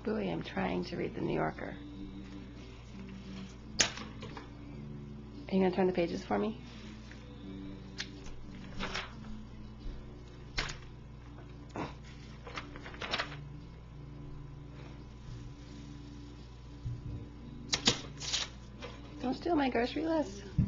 Boy, I'm trying to read the New Yorker. Are you going to turn the pages for me? Don't steal my grocery list.